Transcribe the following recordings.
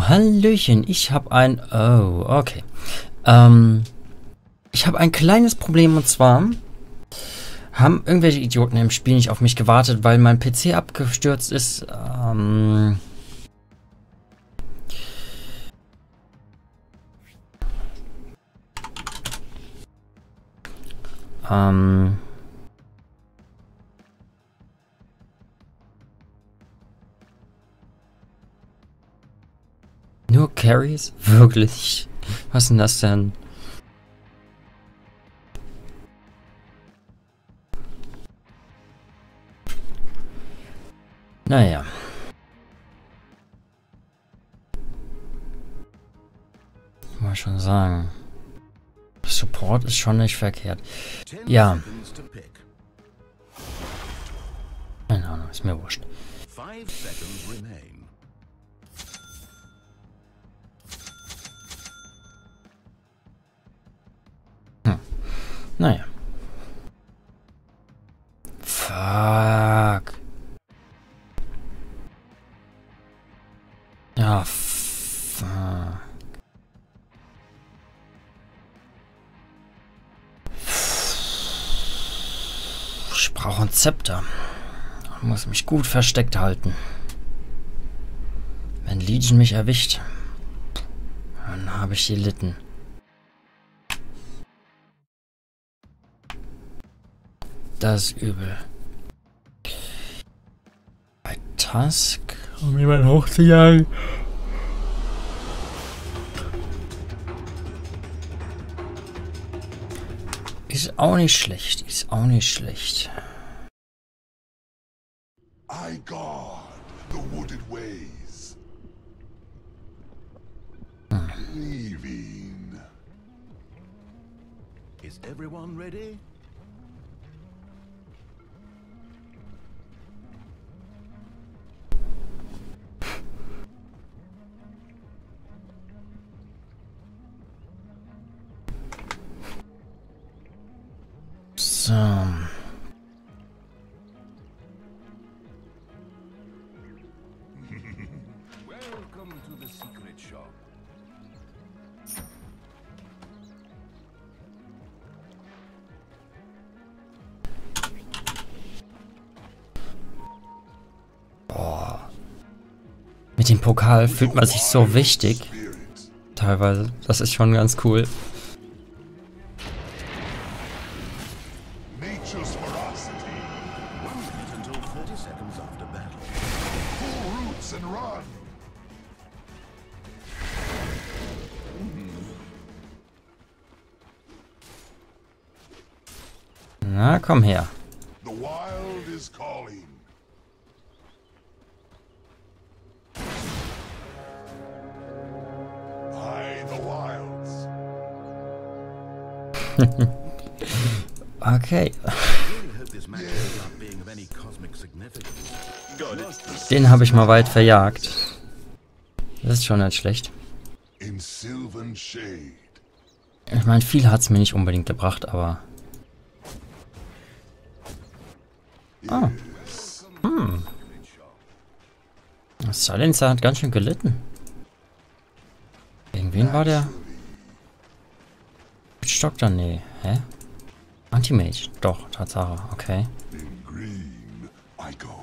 Hallöchen, ich habe ein... Oh, okay. Ich habe ein kleines Problem und zwar haben irgendwelche Idioten im Spiel nicht auf mich gewartet, weil mein PC abgestürzt ist. Nur Carries? Wirklich? Was ist denn das denn? Naja. Mal schon sagen. Support ist schon nicht verkehrt. Ja. Keine Ahnung, ist mir wurscht. Naja. Fuck. Ja, fuck. Ich brauche ein Zepter. Ich muss mich gut versteckt halten. Wenn Legion mich erwischt, dann habe ich gelitten. Das ist übel. Bei Tusk, um jemanden hochzujagen. Ist auch nicht schlecht, ist auch nicht schlecht. I guard the wooded ways. Leaving. Is everyone ready? So. Welcome to the secret shop. Boah. Mit dem Pokal fühlt man sich so wichtig. Teilweise. Das ist schon ganz cool. Nature's ferocity. 1 minute until 30 seconds after battle. Pull roots and run. Na, komm her. The wild is calling. I, the wilds. Okay. I really hope this match ends up being of any cosmic significance. Got it. Den habe ich mal weit verjagt. Das ist schon nicht schlecht. In sylvan shade. Ich meine, viel hat es mir nicht unbedingt gebracht, aber... Ah. Silencer hat ganz schön gelitten. Gegen wen war der? Stock dann? Nee. Hä? Anti-Mage. Doch, Tatsache. Okay. In green, I go.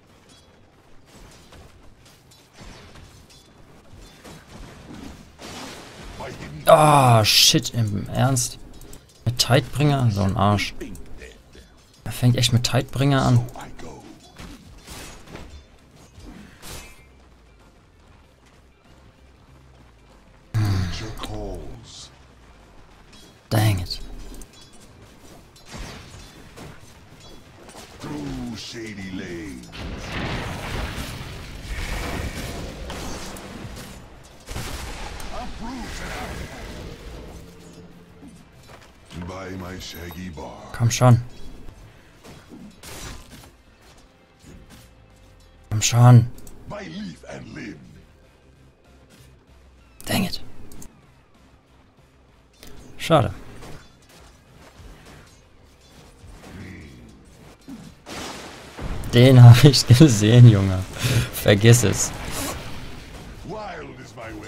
My hidden Ah, shit, im Ernst. Mit Tidebringer? So ein Arsch. Er fängt echt mit Tidebringer an. I go. Nature calls. Dang it. Through shady lanes. Uproot and by my shaggy bar. Komm schon. Komm schon. By leaf and limb. Dang it. Schade. Den habe ich gesehen, Junge. Vergiss es. Wild is my way.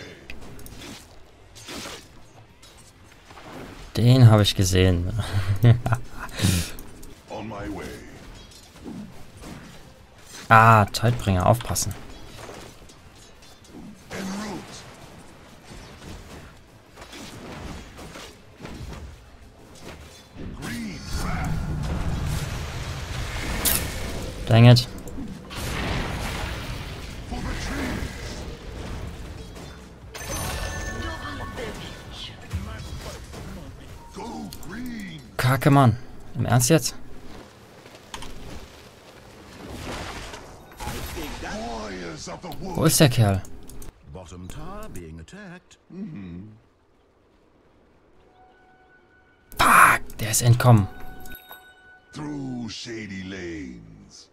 Den habe ich gesehen. On my way. Ah, Tidebringer, aufpassen. En route. Green wrath. Dang it. For the trees. Go green. Kacke, Mann. Im Ernst jetzt? Warriors of the Wo wood. ist der Kerl? Bottom tower being attacked. Fuck, der ist entkommen. Through shady lanes.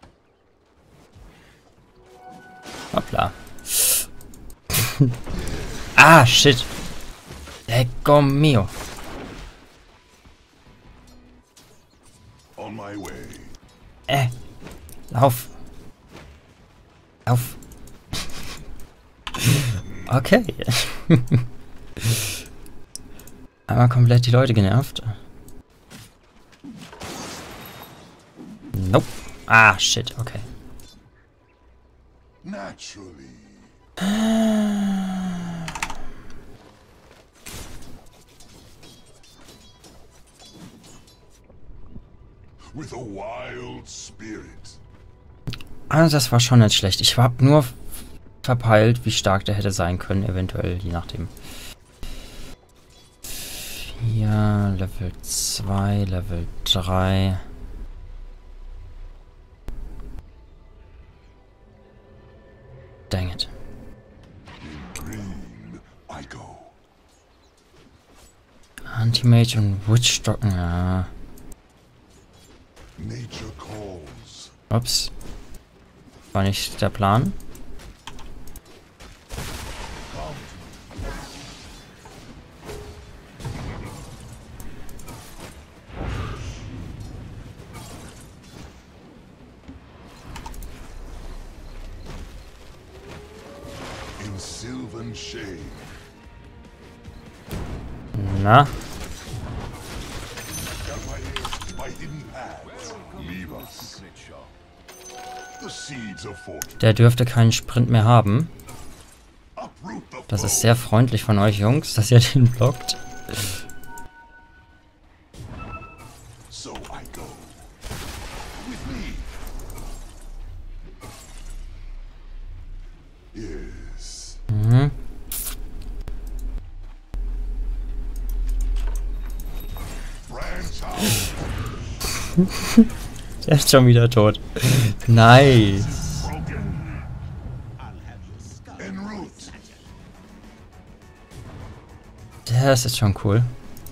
Hoppla. Ah, shit. Lecco mio. On my way. Lauf. Lauf. Okay. Einmal komplett die Leute genervt. Nope. Ah, shit, okay. Naturally. With a wild spirit. Also das war schon nicht schlecht. Ich hab nur verpeilt, wie stark der hätte sein können, eventuell, je nachdem. 4, Level 2, Level 3. Dang it. Green, I go. Anti-Mage und Witchstocken, ja. Nature calls. Ups. War nicht der Plan. In sylvan shade. Na? Got my ears by hidden paths. Leave us. The seeds of fortune. Der dürfte keinen Sprint mehr haben. Uproot the Das foe. ist sehr freundlich von euch Jungs, dass ihr den blockt. So I go. With me. Yes. Mhm. Branch out. Der ist schon wieder tot. Nice. Broken. En route. Der ist jetzt schon cool.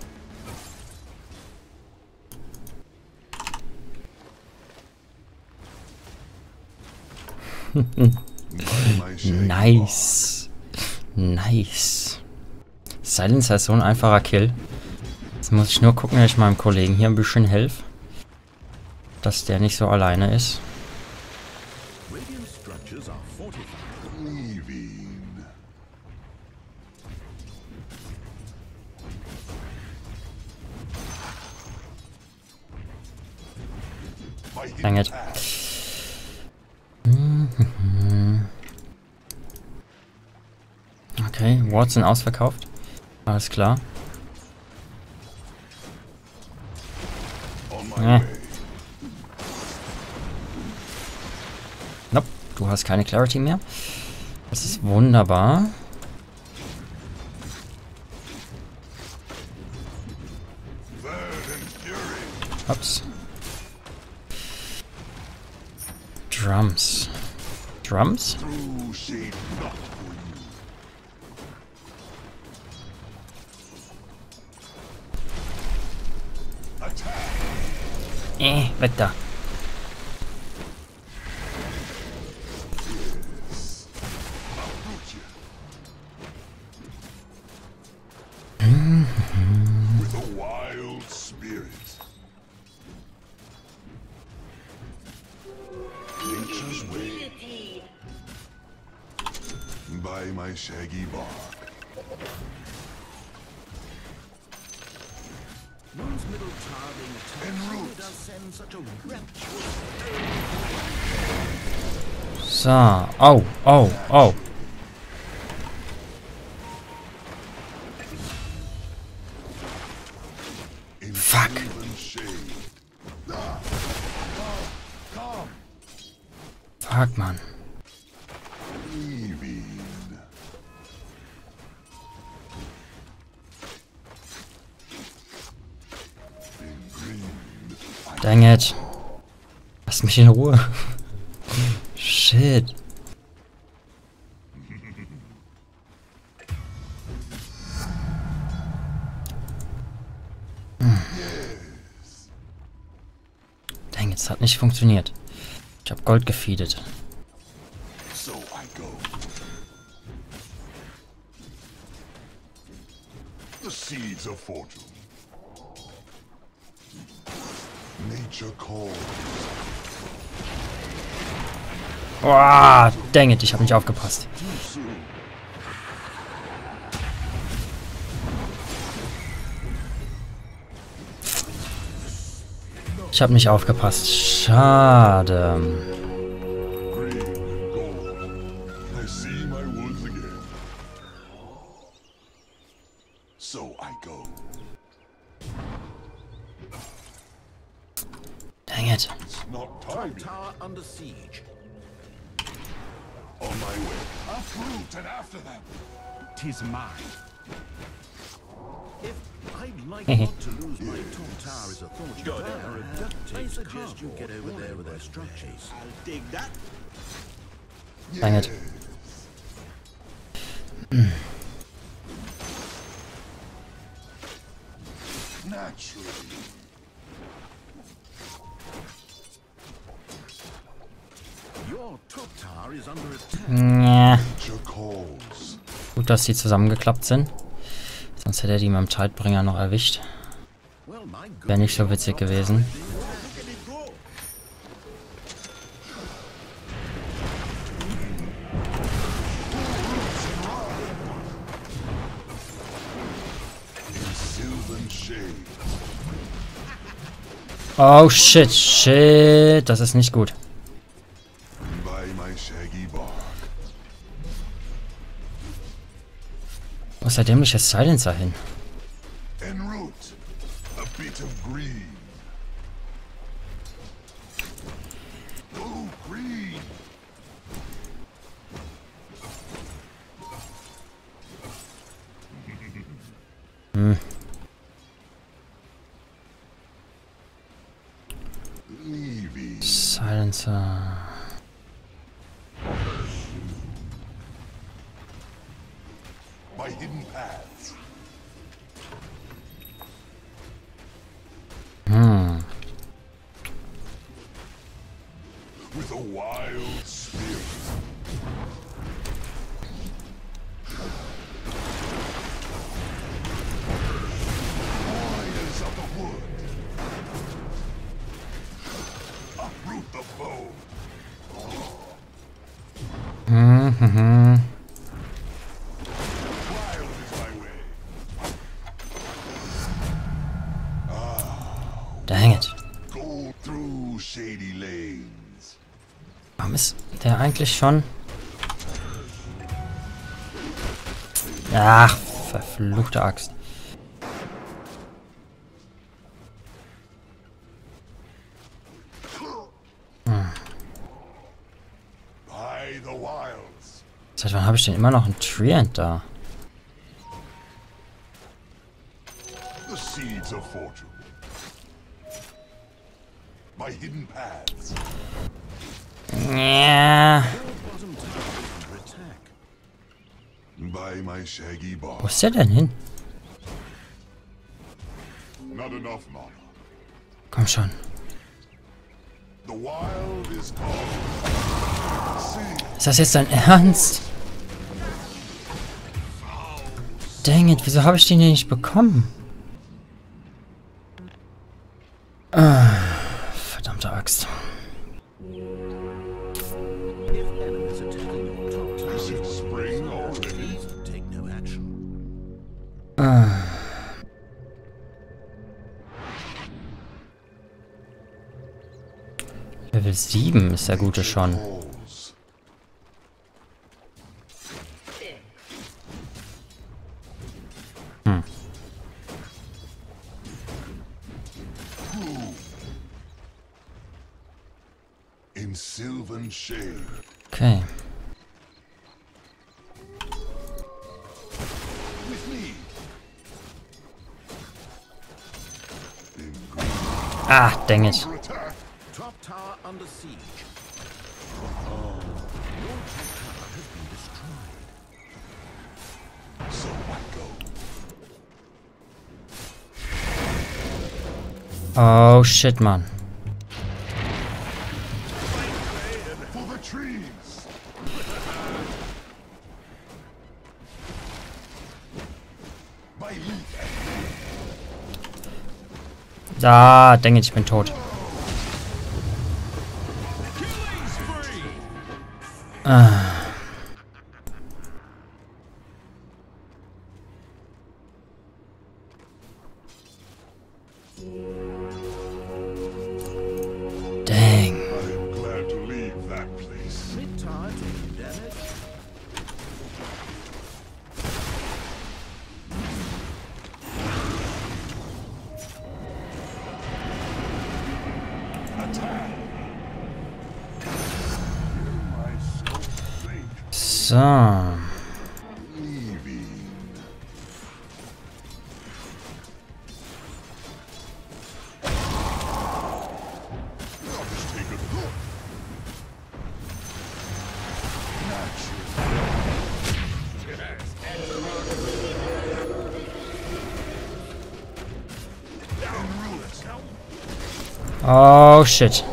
By my shaggy Nice. Nice. Silencer ist so ein einfacher Kill. Jetzt muss ich nur gucken, dass ich meinem Kollegen hier ein bisschen helfe. Dass der nicht so alleine ist. Radiant structures are fortified. Leaving. By hidden Dang it. paths. Okay, Wards sind ausverkauft. Alles klar. On my Ja. way. Nope, du hast keine Clarity mehr. Das ist wunderbar. Verdant fury. Ups. Drums. Drums? Through shade not for you. Attack. Weg da. Uproot you. With a wild spirit. Nature's way. By my shaggy bark. One's middle tower being attacked really does send such a rapturous. So. Oh, oh, oh. Fuck. Fuck, Mann. Dang it. Lass mich in Ruhe. Shit. Dang, es hat nicht funktioniert. Ich hab Gold gefeedet. So I go. The seeds of fortune. Nature calls. Oh, dang it, ich hab nicht aufgepasst. Ich hab nicht aufgepasst. Schade. Green gold. I see my woods again. So I go. Dang it. It's not time yet. Tower under siege. On my way. Uproot and after them. 'Tis mine. If I'd like not to lose my top tower as a thought I suggest you get over there with their structures. I'll dig that. Dang it. Naturally. Your top tower is under attack. Ja. Nature calls. Gut, dass die zusammengeklappt sind. Sonst hätte er die mit dem Zeitbringer noch erwischt. Well, my good. Wäre nicht so witzig gewesen. In sylvan shade. Oh shit, shit. Das ist nicht gut. By my shaggy bark. Wo ist der dämliche Silencer hin? En route. A bit of green. Oh, green. Leaving. Silencer. My hidden paths. With a wild spirit. Warriors of the wood. Uproot the foe. Wild is my way. Dang it. Go through shady lanes. Warum ist der eigentlich schon? Ach, verfluchte Axt. By the wilds. Seit wann habe ich denn immer noch einen Treant da? The seeds of fortune. My hidden paths. Ja. Bottom tower is under attack. By my shaggy Wo bark. ist der denn hin? Not enough mana. Komm schon. The wild is calling. See, Ist das jetzt dein Ernst? Dang it, wieso habe ich den hier nicht bekommen? Verdammte Axt. If enemies attacking your top tower, is it spring already? please take no action. Level 7 ist der Gute schon. Falls. In sylvan shade. Okay. With me. In Ah, dang it. for attack. Top tower under siege. Oh, your top tower has been destroyed. So what go? Oh, shit, Mann. For the trees. My leaf. Ah, dang it, ich bin tot. Dang. I'm glad to leave that place. Mid tower taking damage. Attack. My soul blink. So. Leaving. I'll just take a look. Oh, shit.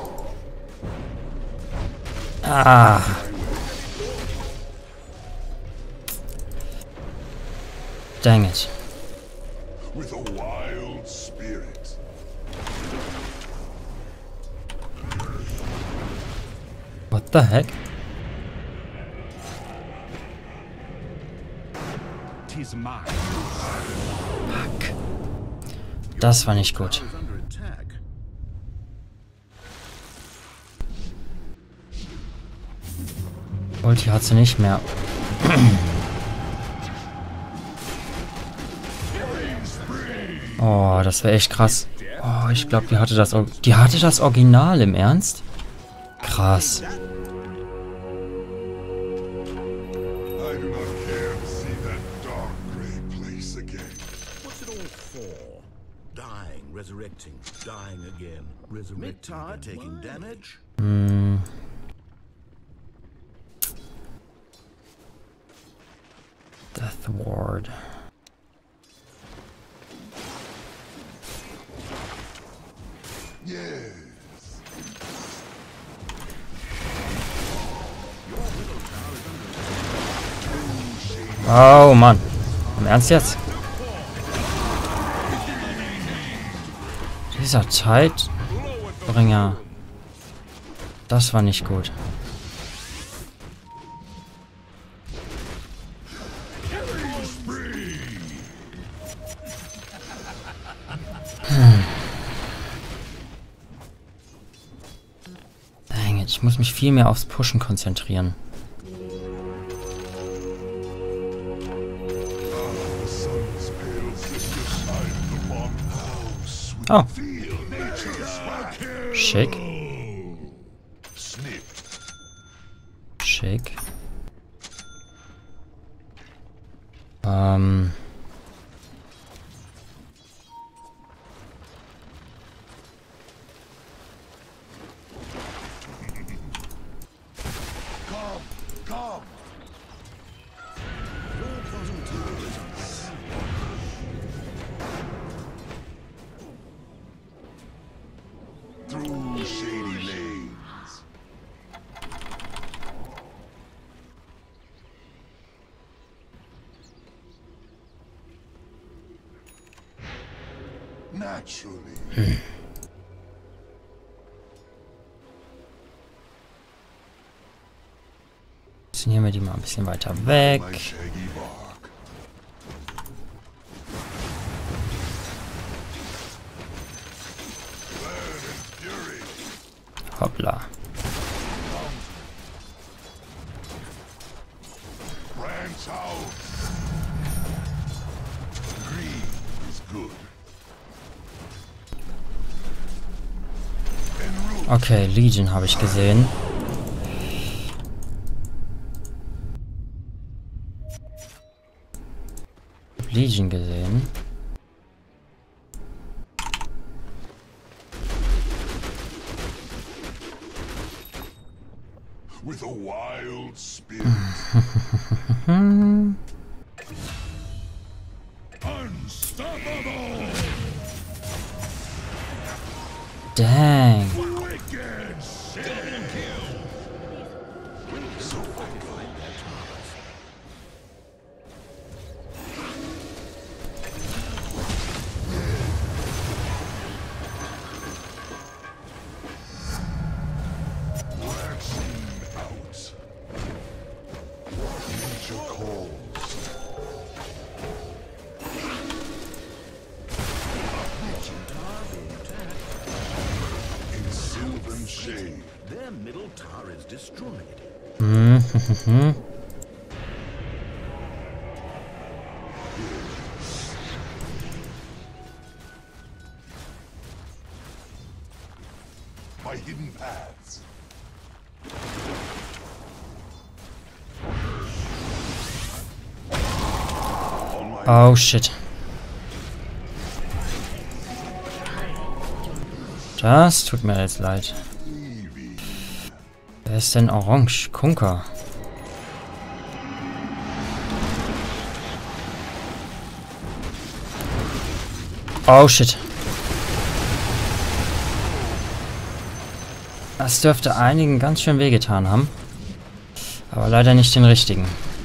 Ah. Dang it. With a wild spirit. What the heck? Tis mine. Fuck. Das war nicht gut. Tower is under attack. Ulti hat sie nicht mehr. Oh, das wäre echt krass. Oh, ich glaube, die hatte das Original im Ernst? Krass. I do not care to see that dark gray place again. What's it all for? Dying, resurrecting, dying again, resurrecting. Mid tower taking damage. Death Ward. Yes. Oh Mann. Im Ernst jetzt? Dieser Zeitbringer. Das war nicht gut. Dang it, ich muss mich viel mehr aufs Pushen konzentrieren. Sun's pale sister shines upon how sweet Oh, feel nature's wrath. schick, Snipped. schick. Come, come. Through shady lanes. Naturally. Positionieren wir die mal ein bisschen weiter weg. My shaggy bark. Burn and fury. Hoppla. Greed is good. Okay, Legion habe ich gesehen. Legion gesehen. With a wild spirit. Unstoppable! Dang. Wicked sin! So fortified their towers. Waxing out. Nature calls. In sylvan shade. Their middle tower is destroyed. By hidden paths. On my Oh shit. Das tut mir jetzt leid. Eevee. Wer ist denn orange? Kunker. Oh shit. Das dürfte einigen ganz schön wehgetan haben. Aber leider nicht den richtigen.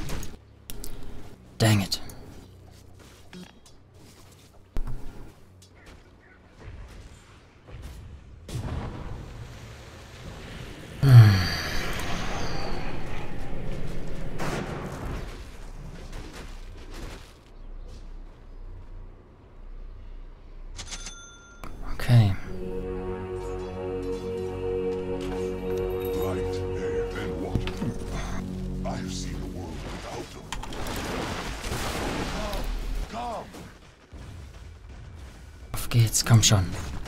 Dang it. Okay. Light, air, and water. I have seen the world without them. Come! Auf geht's, komm schon.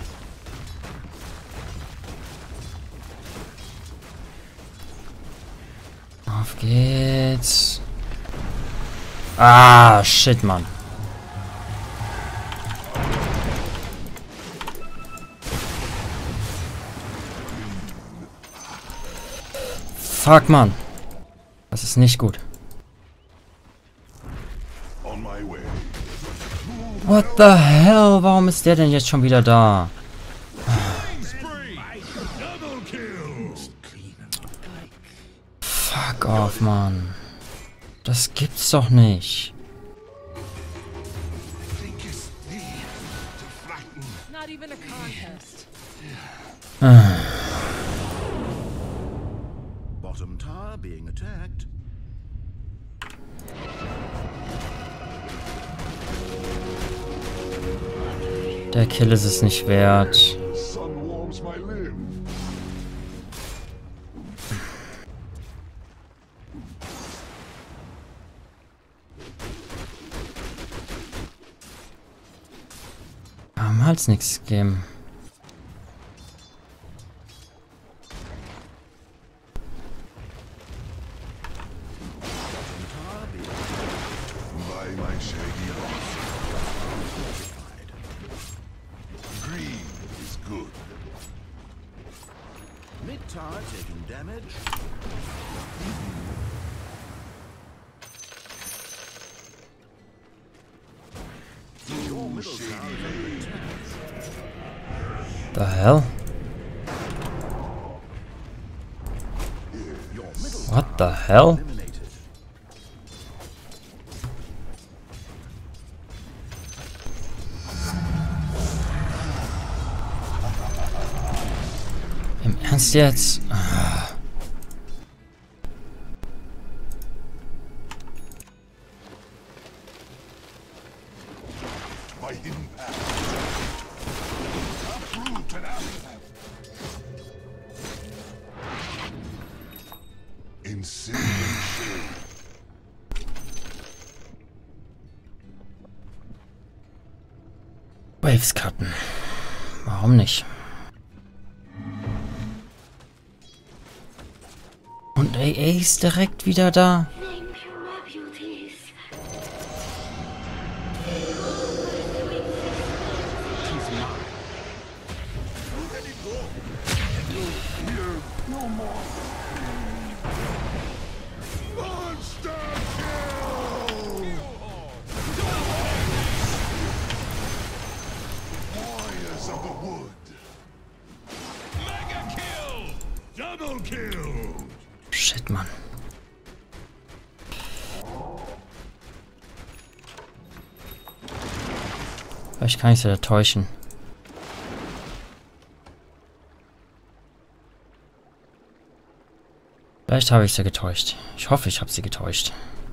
Auf geht's. Ah, shit, Mann. Fuck, Mann. Das ist nicht gut. On my way. What the hell? Warum ist der denn jetzt schon wieder da? Double kills! Fuck off, Mann. Das gibt's doch nicht. Not even a contest. Bottom tower being attacked. Der Kill ist es nicht wert. Sun warms my limb. Am Hals nichts geben. By my shaggy horse. Green is good. Mid tower taking damage. Your middle tower is under attack. The hell? Your middle What the hell? eliminated. Im Ernst jetzt? Ah. By hidden paths. Uproot and out. In sylvan shade. Waves cutten. Warum nicht? Und AA ist direkt wieder da. Shit, Mann. Vielleicht kann ich sie da täuschen. Vielleicht habe ich sie getäuscht. Ich hoffe, ich habe sie getäuscht.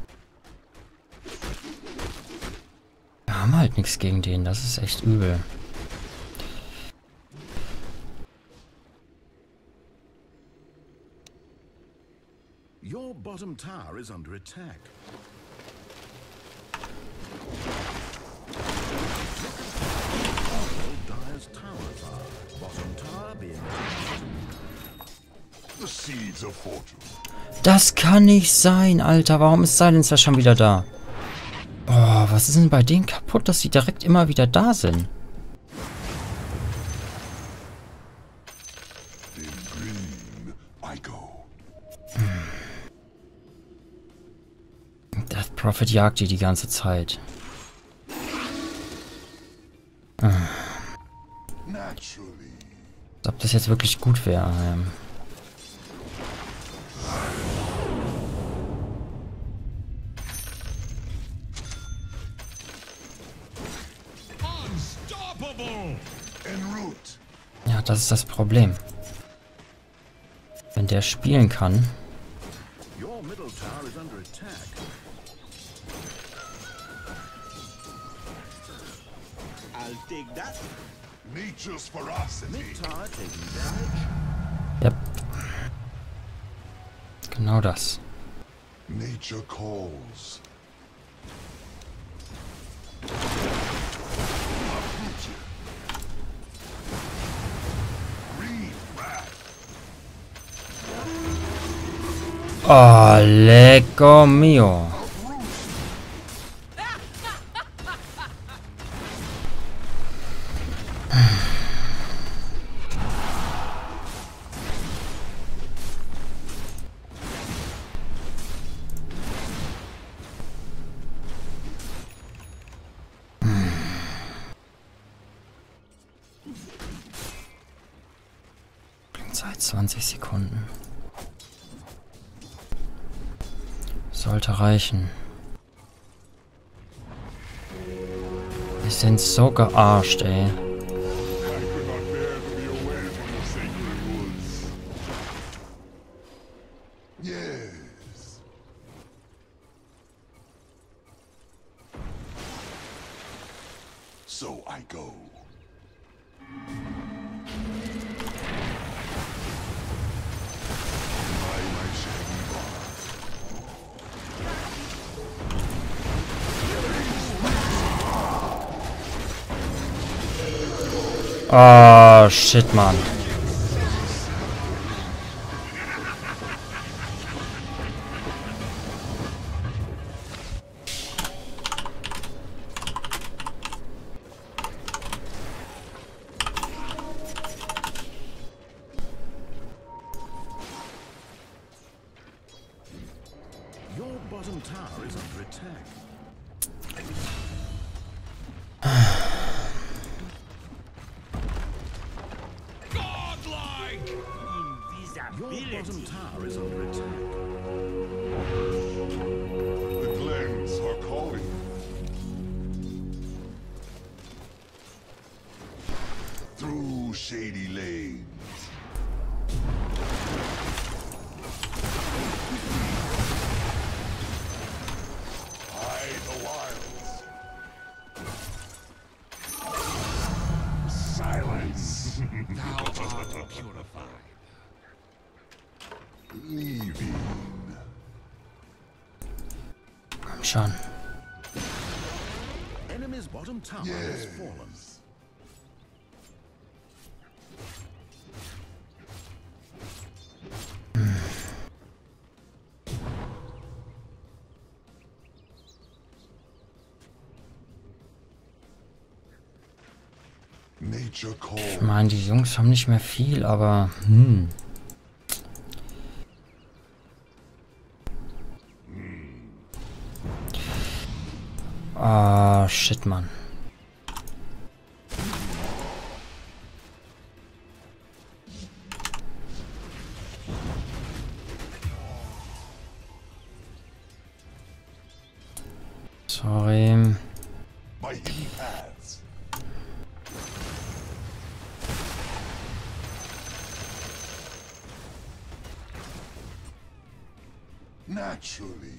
Wir haben halt nichts gegen den. Das ist echt übel. Your bottom tower is under attack. Dire's towers are. Bottom tower being The seeds of fortune. Das kann nicht sein, Alter. Warum ist Silencer schon wieder da? Oh, was ist denn bei denen kaputt, dass sie direkt immer wieder da sind? In green, I go. Death Prophet jagt die ganze Zeit. Naturally. Als ob das jetzt wirklich gut wäre. En route. Ja, das ist das Problem. Wenn der spielen kann. your middle tower is under attack. I'll take that. Nature's ferocity. Mid tower taking damage. Yep. Genau das. Nature calls. Oh, lecco mio. Seit 20 Sekunden. Sollte reichen. Wir sind so gearscht, ey. I could not bear to be away from the sacred woods. Yes. So I go. By my shaggy bar. Oh, shit, Mann. Your bottom tower is under attack. Your bottom tower is under attack. The glens are calling. Through shady lanes. Hide the wilds. Silence. Thou art purified. Leaving. Komm schon. Enemy's bottom tower has fallen. nature calls. Ich meine, die Jungs haben nicht mehr viel, aber... Ah, shit, Mann. Sorry. By hidden paths. Naturally.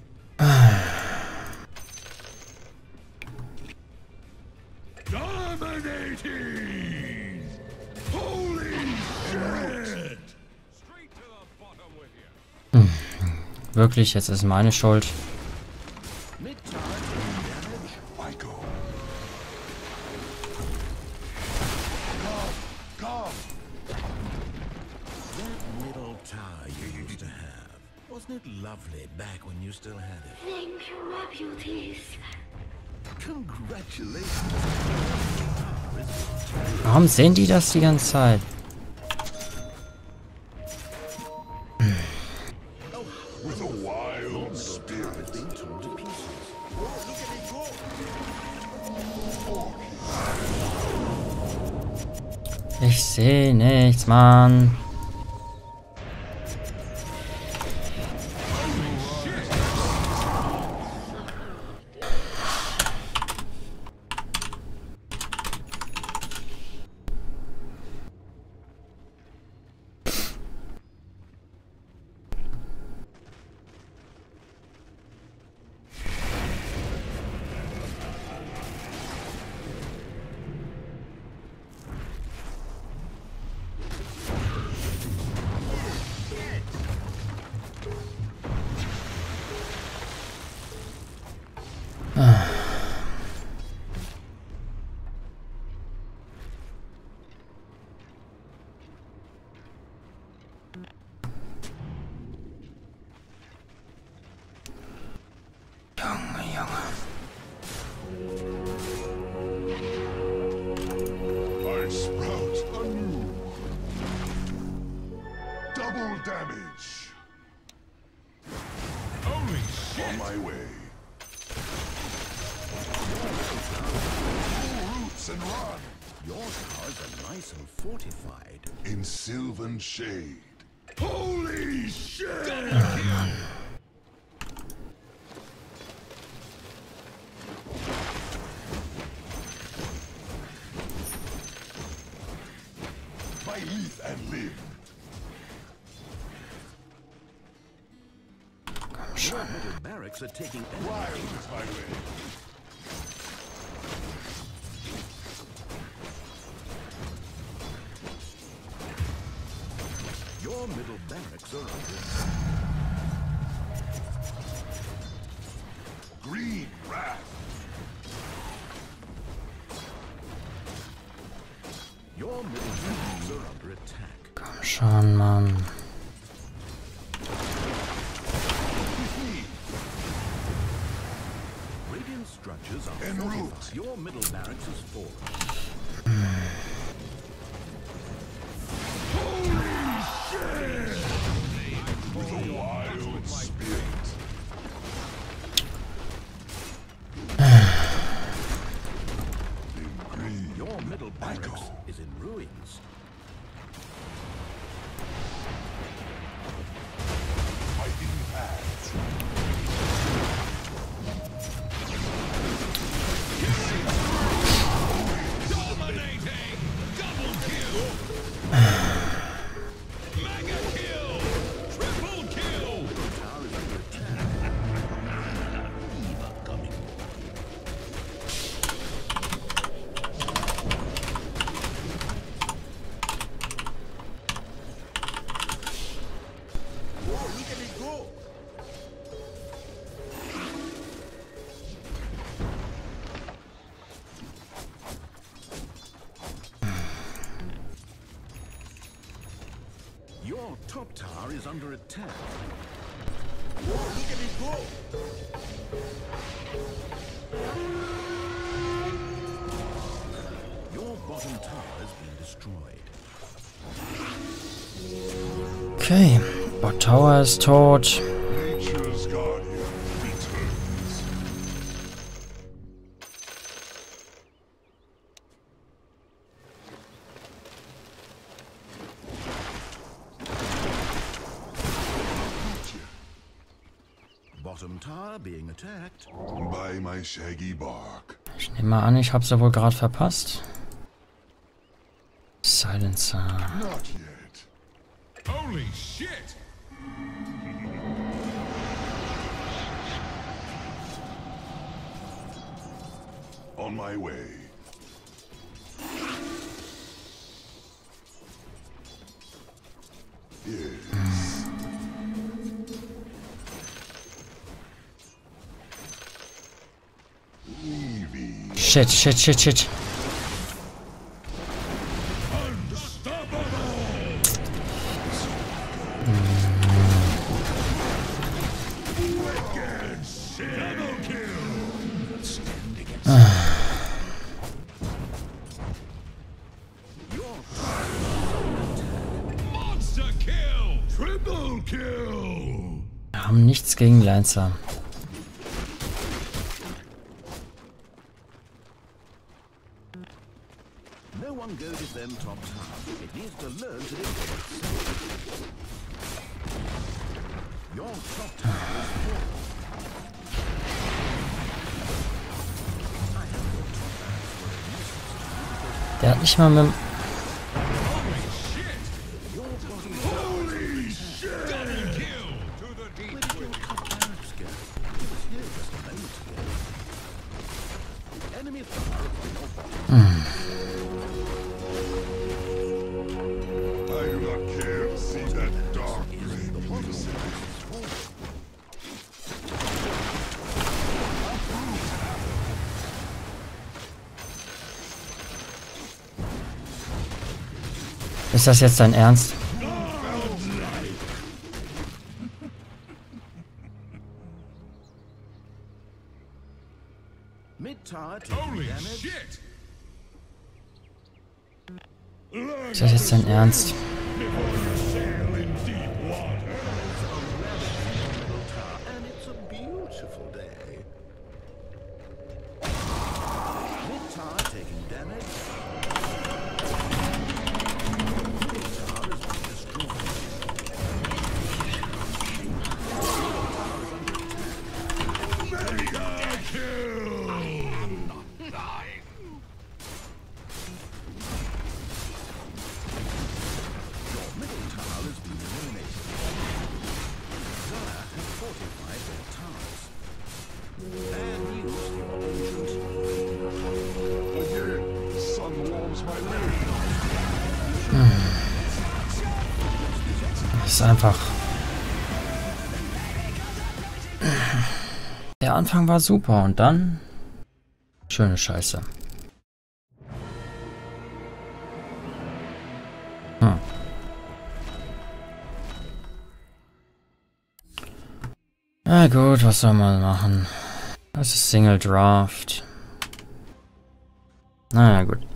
Dominating! Holy shit! Wirklich, jetzt ist meine Schuld. I go. Come. That middle tower you used to have, wasn't it lovely back when you still had it? Thank you, my beauties. Congratulations. Warum sehen die das die ganze Zeit? With a wild spirit. Being torn to pieces. Ich sehe nichts, Mann. I sprout anew. Double damage. Holy shit! On my way. Full roots and run. Your towers are nice and fortified. In sylvan shade. Holy shit! By leaf and limb. Your middle barracks are taking Wild is my way. Your middle barracks are under Green wrath. Your middle barracks are under attack. Komm schon, Mann. Radiant structures are En route. fortified. Your middle barracks is fallen. With a wild spirit. In green. Your middle barracks is in ruins. By hidden paths. Dominating! Double kill! Mega kill! Triple kill! Tower is under attack. Eva coming. Whoa, look at it go! Your top tower is under attack. Whoa, look at it go! Your bottom tower Okay, Bot Tower ist tot. Nature's guardian returns. Bottom tower being attacked. By my shaggy bark. Ich nehme mal an, ich habe sie wohl gerade verpasst. Silencer. Not yet. Holy shit! On my way. Yes. Leaving. Shit, shit, shit, shit. Monster kill! Triple kill! Wir haben nichts gegen Lancer. No one goes them top tower. It needs to learn to defend itself. Your top tower is full. Der hat nicht mal mit dem... Enemy fire upon your bottom. I do not care to see that dark grace. Ist das jetzt dein Ernst? Mid tower taking Holy damage. shit! Ist das jetzt dein Ernst? And it's a beautiful day. Mid tower taking damage. Mid tower is being destroyed. Your middle tower has been eliminated. Zara have fortified their towers. Bad news for your ancient. Again, the sun warms my leg. Das ist einfach... Der Anfang war super und dann... Schöne Scheiße. Na gut, was soll man machen? Das ist Single Draft. Naja, gut.